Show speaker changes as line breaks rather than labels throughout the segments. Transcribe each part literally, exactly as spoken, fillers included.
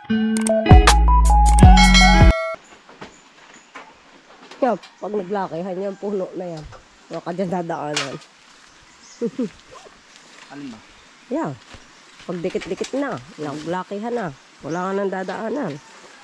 Yan, pag naglakihan yan, puno na yan. Huwag ka dyan dadaanan.
Alin ba?
Yan. Pag dikit-dikit na, naglakihan na. Wala ka nang dadaanan.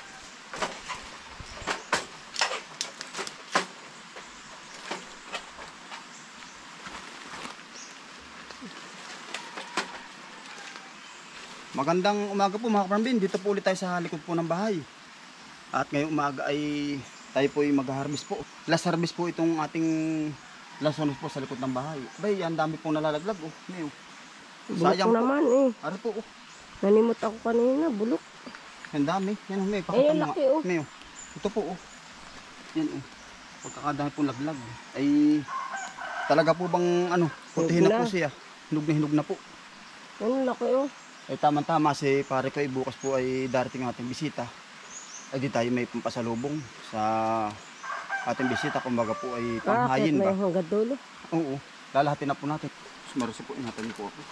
Magandang umaga po mga kaparambin. Dito po ulit tayo sa likod po ng bahay. At ngayong umaga ay tayo po ay mag-harvest po. Last harvest po itong ating last harvest po sa likod ng bahay. Bay, ang dami pong nalalaglag. Oh, ngayon.
Bulok ko naman eh.
Ano po? Oh.
Nanimot ako kanina, bulok.
Ang dami. Yan oh, may
Eh,
pakita
yung
mo
laki
nga.
oh.
May, oh. Ito po oh. Yan oh. Pagkakadami pong laglag. Ay talaga po bang ano, putihin na po siya. Hinog na hinog na po.
Yan laki oh.
Ay tamang-tama si pare ko ay bukas po ay darating ang ating bisita. Ay di tayo may pampasalubong sa ating bisita. Kumbaga po ay panghayin ba?
May hanggang dulo.
Oo. Lalahatin na po natin. Sumarisi po natin po ako.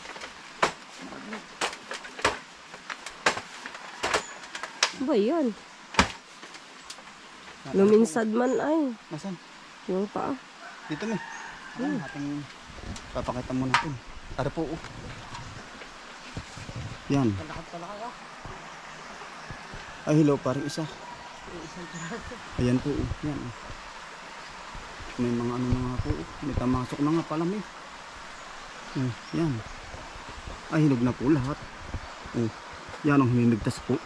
Ano ba yan? Luminsad man ay.
Nasaan?
Yung paa.
Dito may. Ano hmm. ating papakita mo natin. Tara po. Oh. Yan. Ay, hello, parang isa. Ayan po. Yan. May mga ano na nga po. May tamasok na nga pala may. Oh, yan. Ay, hinog na po lahat. Oh, yan ang hininigtas po.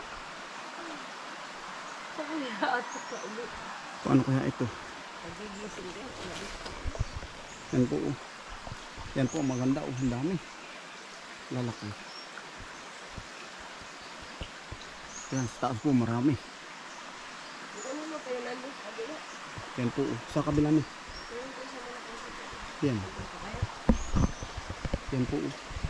Paano kaya ito? Yan po. Oh. Yan po, maganda. Oh, ang dami. Lalaki. Yan, sa taas po marami. Yan po, sa kabila ni. Yan. Yan po.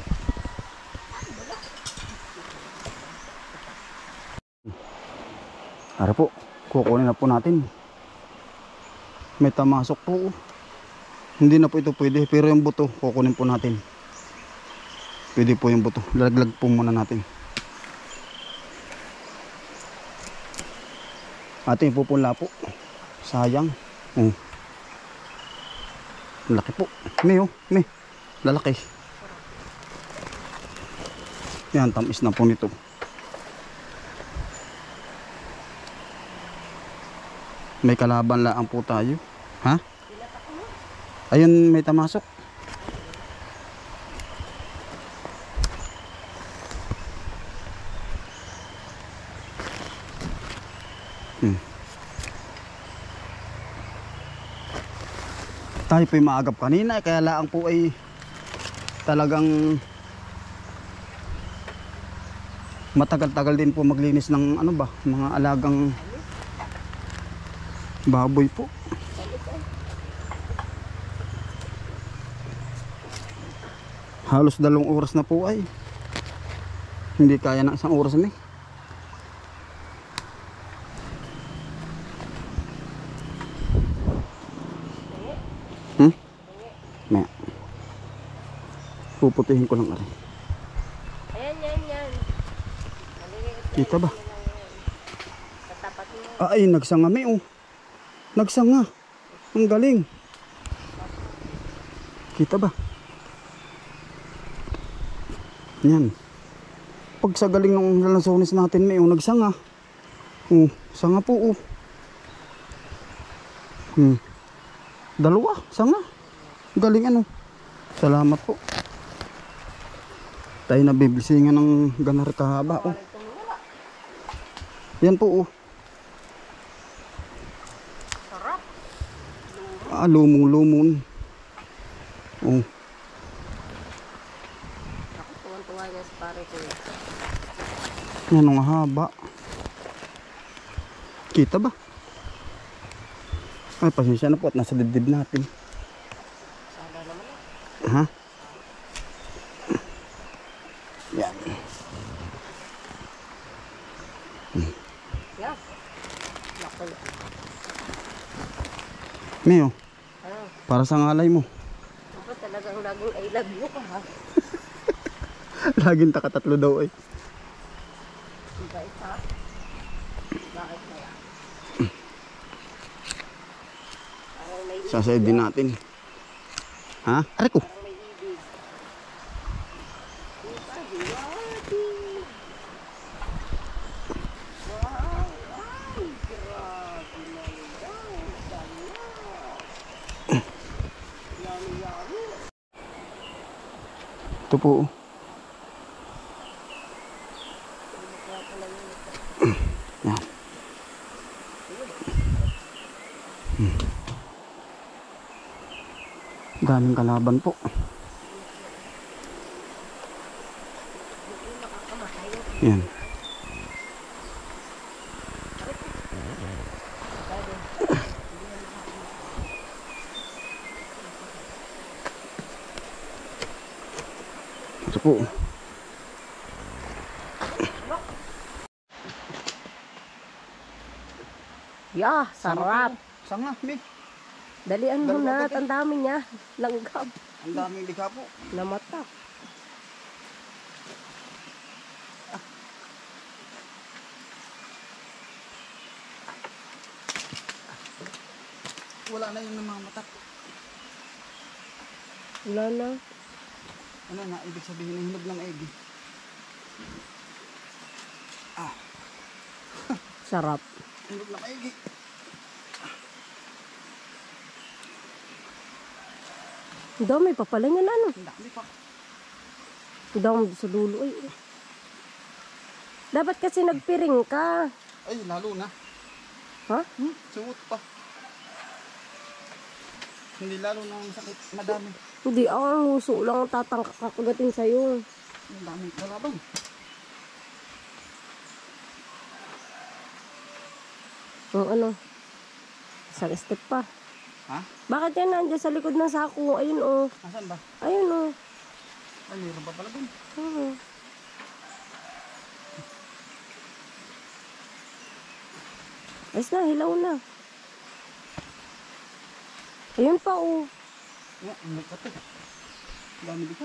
Ara po, kukunin na po natin. May tamasok po. Hindi na po ito pwede, pero yung buto kukunin po natin. Pwede po yung buto. Laglag po muna natin. Ating pupula po. Sayang. Oh. Laki po. May oh. May. Lalaki. Yan. Tamis na po nito. May kalaban lang po tayo. Ha? Ayun may tamasok. Hmm. Tayo po'y maagap kanina kaya laang po ay talagang matagal-tagal din po maglinis ng ano ba, mga alagang baboy po. Halos dalawang oras na po ay hindi kaya ng isang oras na eh. Hmm? Maya. Puputihin ko lang aray.
Ayan, yan, yan.
Kita ba? Ah, ay, nagsanga may oh. Nagsanga. Ang galing. Kita ba? Yan. Pag sa galing ng lalansones natin may oh, nagsanga. Oh, sanga po oh. Hmm. Dalawa, sanga. Galing ano. Salamat po. Tayo nabibilisingan ng ganar kahaba oh. Yan po oh.
Sarap.
Ah, lumong-lumon. Oh.
Ako, tuwan-tuwa niya sa pare ko.
Yan ang haba. Kita ba? Ay, pasensya na po at nasa dibdib natin.
Sada naman eh.
Ha? Yan.
Yan. Laki.
Mayo,
Ano?
para sa ngalay mo.
Ako talagang laging I love you ka ha.
Laging takatatlo daw ay.
Iba isa. Bakit kaya? Parang may ibig.
Sasayad din natin. Ha? Aray ko.
Parang may ibig. Iba, diwati. Wow, ay, grabe na yan. Sana. Yummy, yummy.
Ito po. Yan. Hmm. Daming kalaban po. Yan. Ito po.
Yeah, sarap.
Sanga, mi.
Dalian mo
Dalawa
na,
ba,
ang dami niya. Langgam.
Ang daming likha po.
Namatak.
Wala na yung namamatak.
Wala na.
Ano na, ibig sabihin ng hinog ng egg. Ah,
Sarap.
hinog ng egg.
Ang dami pa pala niyan ano.
Ang dami pa.
Ang dami sa dulo. Ay. Dapat kasi nagpiring ka.
Ay, lalo na.
Ha?
Hmm, sumut pa. Hindi lalo na ang sakit. Madami.
Hindi, ako ang huso lang ang tatangkak kakagatin sa'yo.
Ang daming kalaban.
Ang ano? Isang step pa.
Ha?
Bakit yan nandiyan sa likod ng sako? Ayun oh.
Nasaan ba?
Ayun oh.
Ay, mayroon pa pala dun.
Hmm. Ayos na, hilaw na. Ayun pa oh.
Nga, may kato. Ang dami dika.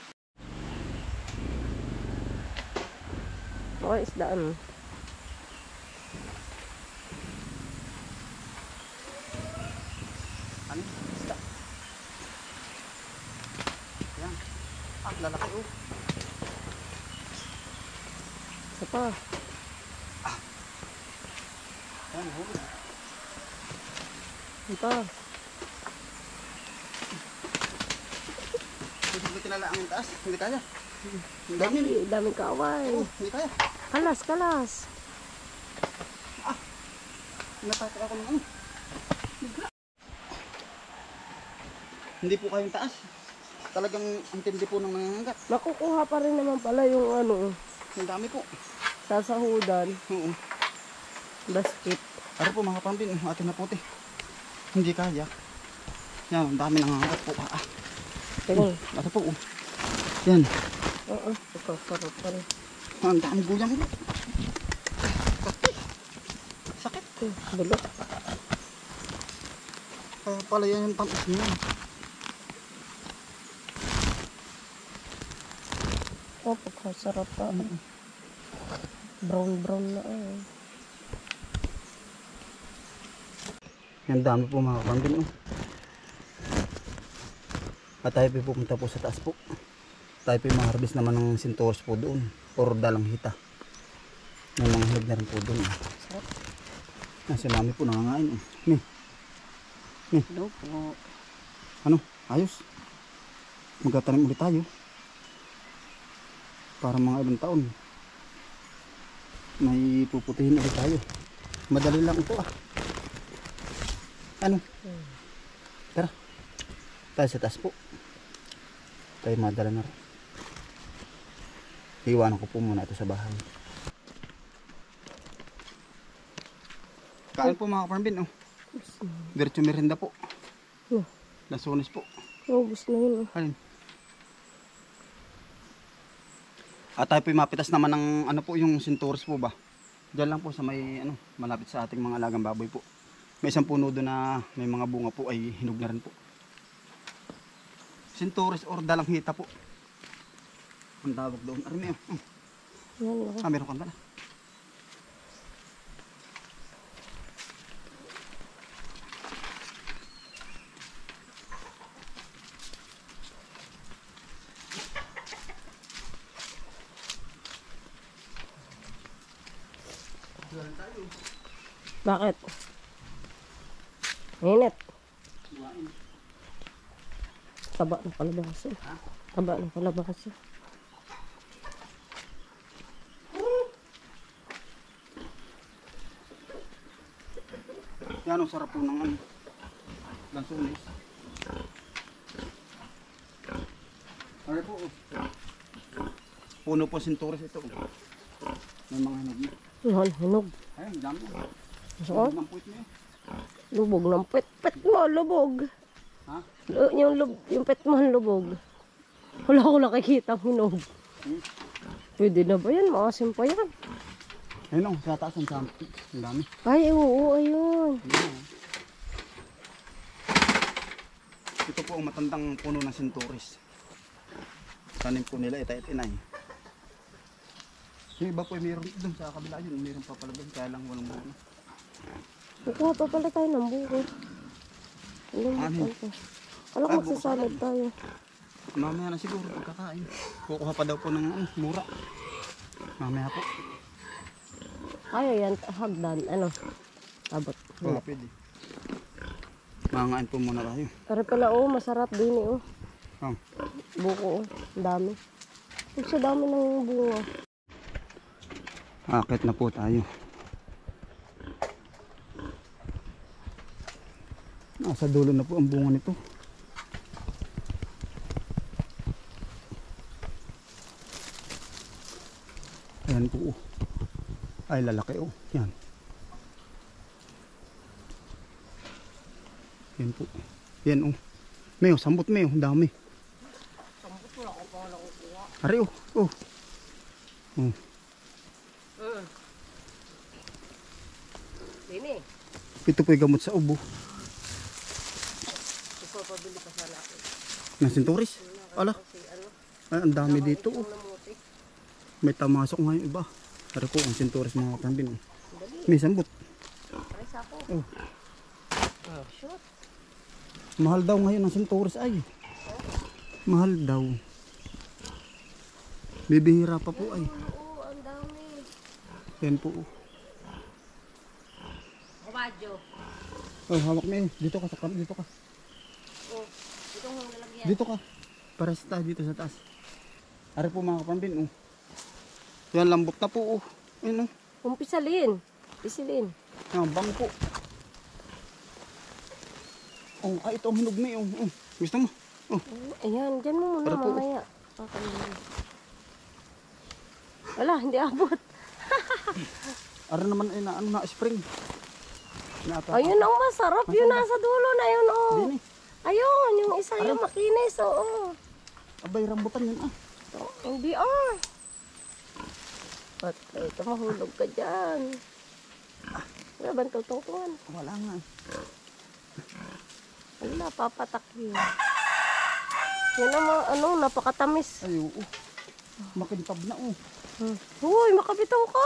Okay, isdaan.
Ano? Isda. Yan. Ah, lalaki oh.
Isa pa.
Yan, huli.
Isa pa.
Hindi ko tinala ang taas. Hindi kaya. Ang dami.
Dami, daming kaway.
Oh, hindi kaya.
Kalas, kalas.
Natakot ako ng ano. Bigla. Hindi po kayong taas. Talagang ang tindi po ng nangangagat.
Makukuha pa rin naman pala yung ano,
Ang dami po.
sasahudan.
Oo.
Basket.
Ano po mga pambin, atin na puti. Hindi kaya. Yan, ang dami nangangagat po. Ah, ah.
Tingnan.
Ano po? Oh. Yan.
Oo, ito, sarap pa rin.
Ang dami guyang po. Sakit.
Eh, bulok.
Kaya pala yan yung tamis niya.
Oh, pagkasarap pa. Brown, brown na eh.
Yan dami po mga pambin. Oh. At tayo po pupunta po sa taas po. Tayo po ma-harvest naman ng sintoros po doon. Or dalang hita. May mga hinog na rin po doon.
Sarap.
Ah, si mami po nangangain. Oh. Ni.
Hello po.
Ano? Ayos. Magtatanim ulit tayo. Para mga ilang taon. May puputihin ulit tayo. Madali lang ito ah. Ano?
Hmm.
Tara. Tayo sa taas po. Tayo madala na rin. Iwanan ko po muna ito sa bahay. Kain po mga kaparambin. Oh. Diretso merienda po.
Oh,
Lasunis po.
ubus na yun. Oh.
Alin? At tayo po mapitas naman ng ano po yung sintoris po ba. Diyan lang po sa may ano, malapit sa ating mga alagang baboy po. May isang puno doon na may mga bunga po ay hinog na rin po. Sintoris or dalang hita po. Ang tawag doon. Arami oh.
Yan, oh.
Ah, meron ka pala.
Bakit? Init. Taba ng kalabasa. Taba ng kalabasa.
Yan ang sarap po ng ano. Lansones. Ano po? Oh. Puno po sinturis ito. Oh. May mga hinog na.
Yan, hinog.
Ayun, dami.
So,
Hinog ng puwit niya.
lubog ng pet. Pet mo, lubog.
Ha?
Lu- Yung, lub yung pet mo, lubog. Wala ko nakikita ang hinog.
Hmm?
Pwede na ba yan? Maasim pa yan.
Ayun o, sa taas ang sampi. Ang dami.
Ay, oo, ayun.
Ayun, oh. Ito po ang matandang puno ng sinturis. Tanim po nila ita at inay. Yung iba po ay mayroon doon sa kabila yun. Mayroon pa pala doon. Kaya lang walang buo.
Kukuha pa pala tayo ng buko. Alam mo
Ano?
ito. Alam
Ah,
mo, magsasalad tayo.
Mamaya na siguro pagkakain. Kukuha pa daw po ng ano, mura. Mamaya po.
Kaya yan, hagdan. Ano? Abot.
Oo, pwede. Mangain po muna tayo.
Pero pala, oh, masarap din eh, oh.
Oh.
Buko, oh. Ang dami. Huwag sa dami ng bunga.
Akit na po tayo. Nasa dulo na po ang bunga nito. Ayan po. Oh. Ay, lalaki oh. Yan. Yan po. Yan oh. Mayo, sambot mayo. Ang dami.
Sambot wala ko pa wala ko kuha.
Ari oh. Oh. Oh.
Mm. Dini.
Ito po yung gamot sa ubo.
Ipapabili pa sana ako.
Ng sinturis. Ala.
Kasi ano,
Ay, ang dami dito oh.
yung namuti.
May tamasok nga yung iba. Ari po ang sinturis mga kapambin. Oh.
Dali.
May sambot.
Aray sa ako.
Oh.
Oh, shoot.
Mahal daw ngayon ang sinturis ay. Mahal daw. Bibihira pa po ay.
Oo, ang dami.
Yan po. Oh,
Kabadyo.
oh hawak na eh. Dito ka sa kam. Dito ka.
Oh, ito ang lalagyan.
Dito ka. Para sa taas. Dito sa taas. Ari po mga kapambin. Oh. Yan lambot na po. Oh. Yan oh.
Umpisalin. Pisilin.
Yan bang po. Oh, ay ito ang hinog na eh. Oh. Oh. Gusto mo? Oh.
Oh, ayan, dyan mo muna
Para po.
mamaya. Okay. Wala, hindi abot.
Ari naman ay na ano na spring. Nata.
Ayun ang masarap. Yun nasa dulo na yun, oh.
Dini.
Ayun, yung isa yung makinis, oo.
Abay rambutan yan ah.
Oh, hindi, ah. Ba't ito, mahulog ka dyan. Wala ba tutungtungan?
Wala nga eh.
Wala, papatak yun. Yan ang mga, ano, napakatamis.
Ay oo. Makintab na oh.
Hmm. Uy, makabitaw ka.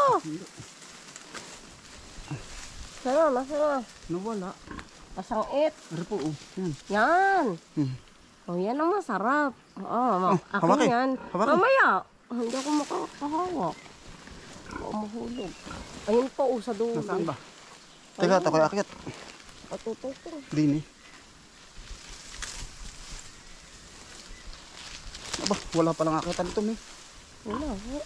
Sana, nasa
Nawala.
pasang it.
Ari po oh. Yan.
Yan.
Hmm.
Oh, yan ang masarap. Oo, ma-
Oh,
akin
hawakin.
yan.
Hawakin.
Mamaya. Hindi ako makakahawak. Oo, mahulog. Ayun po, oh, sa dulo.
Nasaan ba? Teka, takoy akit.
Patututong.
Dini. Aba, wala palang akitan ito eh.
Wala, wala.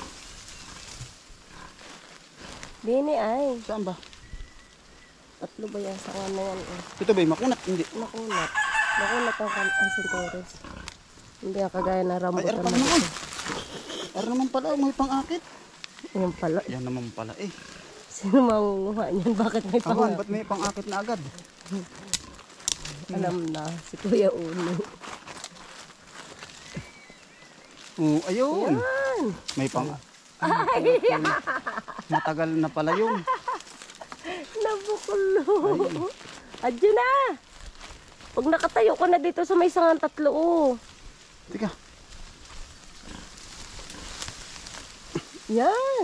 Dini ay.
Saan ba?
Tatlo ba yan sa na yan? Eh.
Ito ba makunat? Hindi.
Makunat. Makunat ang, kan- ang sintores. Hindi ang kagaya na
Ay,
rambutan
ari pa
na
naman.
ito.
Ari naman pala, may pang-akit.
Yan pala.
Yan naman pala eh.
Sino mangunguha niyan? Bakit may
Awan,
pang
ba't may pang-akit na agad?
Alam na, si Kuya Uno.
Oh, ayun.
Yan!
May pang... Matagal na pala yun.
Nabukulo. Adyo na. Pag nakatayo ka na dito sa may sangan tatlo, oh.
Tika.
Yan.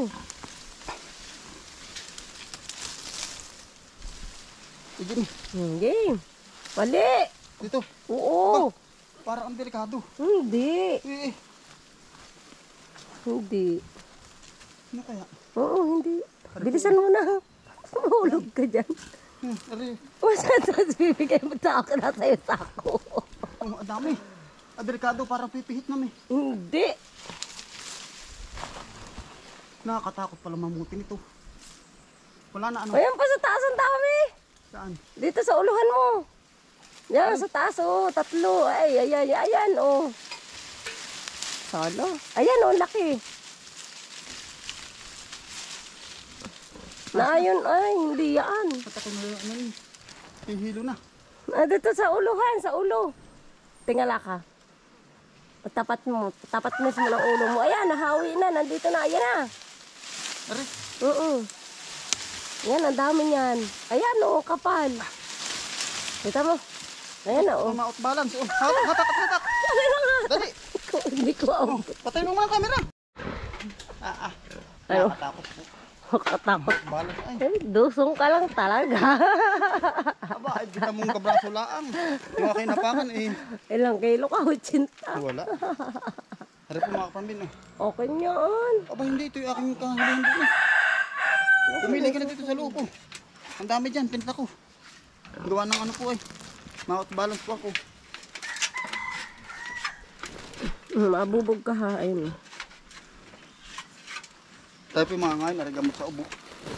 Ito ni.
Hmm, game. Mali.
Dito.
Oo.
Para ang delikado.
Hindi.
Eh, eh.
Hindi.
Ano kaya?
Oo, hindi. Bilisan mo na. Mahulog ka dyan.
Hmm, ari.
Masasas bibigay mo sa akin na sa'yo sako.
Oh, dami. Ah, delikado, parang pipihit namin.
Hindi.
Nakakatakot pala mamuti nito. Wala na ano.
Ayan pa sa taas ang dami.
Saan?
Dito sa uluhan mo. Yan, sa taas, oh. Tatlo. Ay, ay, ay, ayan, oh. Salo. Ayan, oh, laki. Na, ayun, ay, hindi yan.
Patakot na ano yun. Hihilo na.
Ah, dito sa uluhan, sa ulo. Tingala ka. Tapat mo, tapat mo sa ng ulo mo. Ayan, nahawi na, nandito na, ayan na.
Ari.
Oo. Yan, ang dami niyan. Ayan, oh, kapal. Kita mo. Ayan, oh.
Tumaot balance. Oh, hatak, hatak, hatak. Dali.
Hindi ko alam.
Patay mo mga kamera. Ah, ah.
Ayo.
Nakatakot po.
Katakot.
Balance ay.
Ay, dusong ka lang talaga.
Aba, ay kita mong kabraso laang. Yung aking napakan eh.
Ilang kilo ka? Utsinta.
Wala. Hari po mga kapambin eh.
Okay yan.
Aba, hindi ito yung aking kahulihan doon eh. Pumili ka na dito sa loob po. Ang dami dyan, pinta ko. Gawa ng ano po ay. Maot balance po ako.
Mabubog ka ha. Ayun.
Tayo po yung mga ngayon, narigamot sa ubo.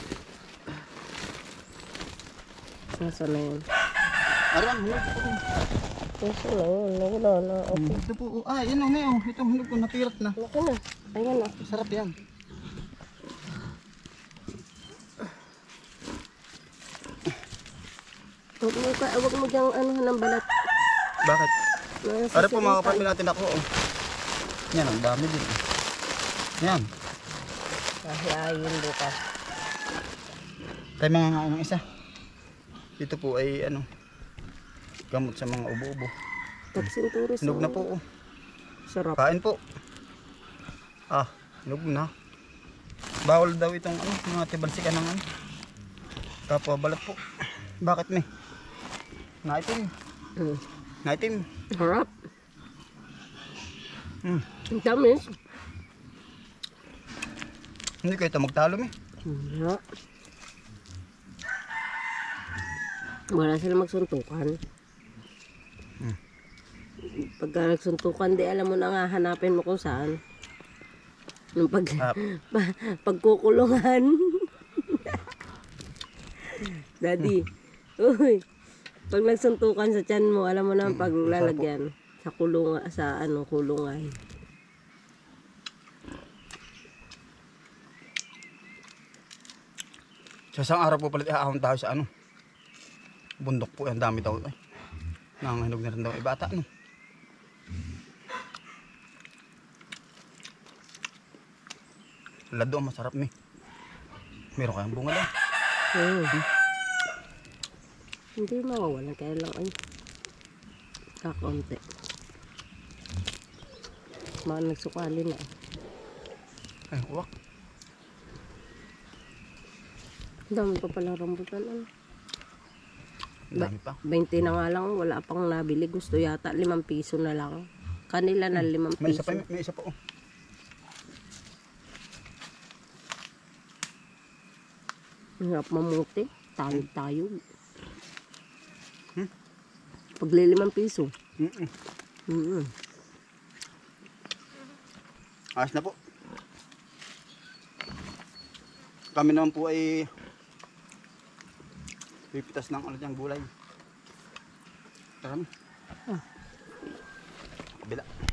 Nasa na yun?
Arang, hulog po.
Nasa na yun? Wala na. Okay.
Ito po, ah, yun o, may o. Itong hulog ko, napirat na.
Laki na. Ayan na.
Sarap yan.
Huwag mo, ka, huwag mo diyang ano ng balat.
Bakit?
Nasa
Ari po mga
silita.
kapambin natin ako oh. Yan, ang dami din. Yan.
Kahiayin bukas.
Tayo mga ngayon ng isa. Dito po ay ano, gamot sa mga ubo-ubo.
Tagsinturis.
Hinog na po oh.
Sarap.
Kain po. Ah, hinog na. Bawal daw itong ano, mga tibalsikan ng ano. Kapwa balat po. Bakit me? Naitim.
Mm.
Naitim.
Harap.
Hmm.
Ang tamis.
Hindi kayo ito magtalo me.
Wala. Wala sila magsuntukan.
Hmm.
Pagka nagsuntukan, di alam mo na nga hanapin mo kung saan. Yung pag,
Ah.
pa, pagkukulungan. Daddy. Uy. Pag nagsuntukan sa tiyan mo, alam mo na ang paglalagyan. Sa kulungan, sa ano, kulungan.
Sa isang araw po palit ihaahon tayo sa ano. Bundok po, ang dami daw. Ay, nanganginog na rin daw ibata no. Lado, masarap me. Meron kayang bunga daw.
Hmm. Hindi mawawalan, kaya lang ay kakaunti. Mga nagsukali na.
Ay, uwak.
Ang dami pa palang rambutan. Ano?
Ang dami pa.
twenty na nga lang, wala pang nabili. Gusto yata limang piso na lang. Kanila na limang
May isa
piso.
pa, may isa pa oh.
Hirap mamuti. Tayo tayo.
Hmm?
Paglilimang piso.
Mm -mm.
Mm-hmm.
Ayos na po. Kami naman po ay pipitas ng ano dyan, gulay. Tara mo.
Ah.
Kabila.